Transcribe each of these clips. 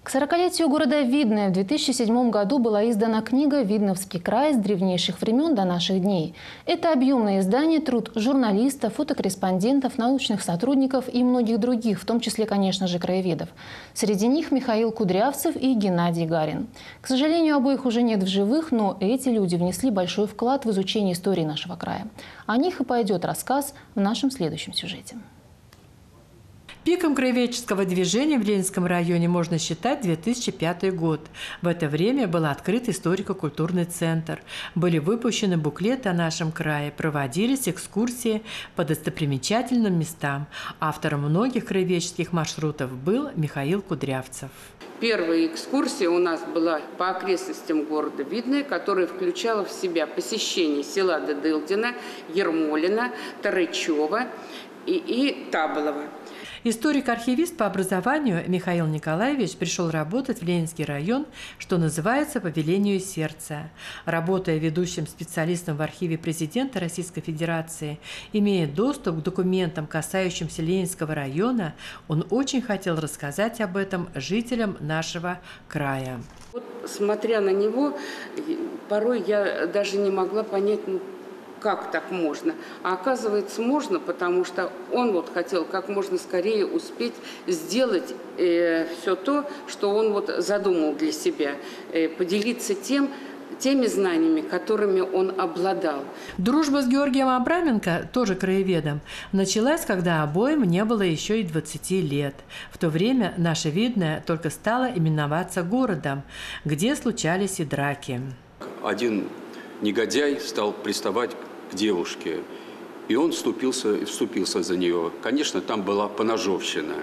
К 40-летию города Видное в 2007 году была издана книга «Видновский край с древнейших времен до наших дней». Это объемное издание – труд журналистов, фотокорреспондентов, научных сотрудников и многих других, в том числе, конечно же, краеведов. Среди них Михаил Кудрявцев и Геннадий Гарин. К сожалению, обоих уже нет в живых, но эти люди внесли большой вклад в изучение истории нашего края. О них и пойдет рассказ в нашем следующем сюжете. Пиком краеведческого движения в Ленинском районе можно считать 2005 год. В это время был открыт историко-культурный центр. Были выпущены буклеты о нашем крае, проводились экскурсии по достопримечательным местам. Автором многих краеведческих маршрутов был Михаил Кудрявцев. Первая экскурсия у нас была по окрестностям города Видное, которая включала в себя посещение села Дедылдина, Ермолина, Тарычева и Таболова. Историк-архивист по образованию Михаил Николаевич пришел работать в Ленинский район, что называется, по велению сердца. Работая ведущим специалистом в архиве президента Российской Федерации, имея доступ к документам, касающимся Ленинского района, он очень хотел рассказать об этом жителям нашего края. Вот, смотря на него, порой я даже не могла понять, как так можно? А оказывается, можно, потому что он вот хотел как можно скорее успеть сделать все то, что он вот задумал для себя, поделиться теми знаниями, которыми он обладал. Дружба с Георгием Абраменко, тоже краеведом, началась, когда обоим не было еще и 20 лет. В то время наше Видное только стало именоваться городом, где случались и драки. Один негодяй стал приставать к девушке, и он вступился за нее. Конечно, там была поножовщина.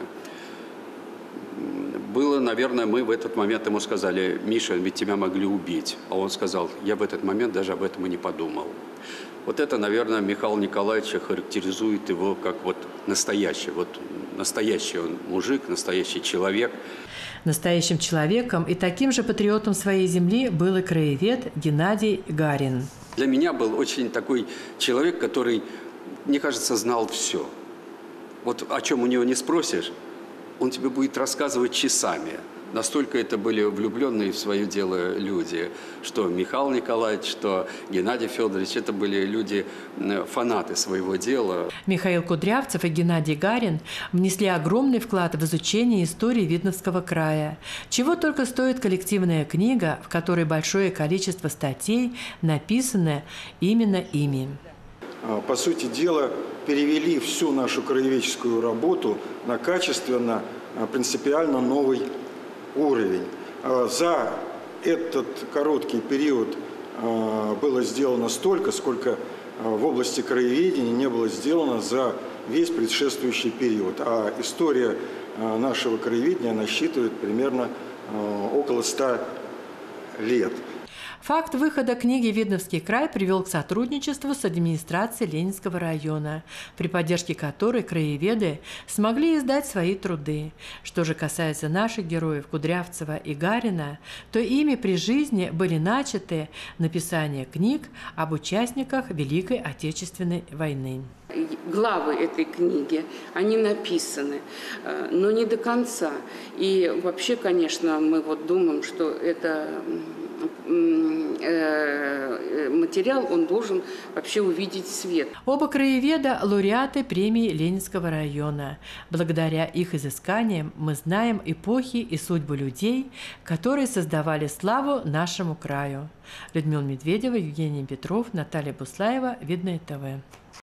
Было, наверное, мы в этот момент ему сказали: «Миша, ведь тебя могли убить». А он сказал: «Я в этот момент даже об этом и не подумал». Вот это, наверное, Михаила Николаевича характеризует его как вот настоящий он мужик, настоящий человек. Настоящим человеком и таким же патриотом своей земли был и краевед Геннадий Гарин. Для меня был очень такой человек, который, мне кажется, знал все. Вот о чем у него не спросишь, он тебе будет рассказывать часами. Настолько это были влюбленные в свое дело люди, что Михаил Николаевич, что Геннадий Федорович, это были люди, фанаты своего дела. Михаил Кудрявцев и Геннадий Гарин внесли огромный вклад в изучение истории Видновского края. Чего только стоит коллективная книга, в которой большое количество статей написаны именно ими. По сути дела, перевели всю нашу краеведческую работу на качественно, принципиально новый уровень. За этот короткий период было сделано столько, сколько в области краеведения не было сделано за весь предшествующий период. А история нашего краеведения насчитывает примерно около 100 лет. Факт выхода книги «Видновский край» привел к сотрудничеству с администрацией Ленинского района, при поддержке которой краеведы смогли издать свои труды. Что же касается наших героев Кудрявцева и Гарина, то ими при жизни были начаты написание книг об участниках Великой Отечественной войны. Главы этой книги, они написаны, но не до конца. И вообще, конечно, мы вот думаем, что это материал, он должен вообще увидеть свет. Оба краеведа – лауреаты премии Ленинского района. Благодаря их изысканиям мы знаем эпохи и судьбы людей, которые создавали славу нашему краю. Людмила Медведева, Евгений Петров, Наталья Буслаева, Видное ТВ.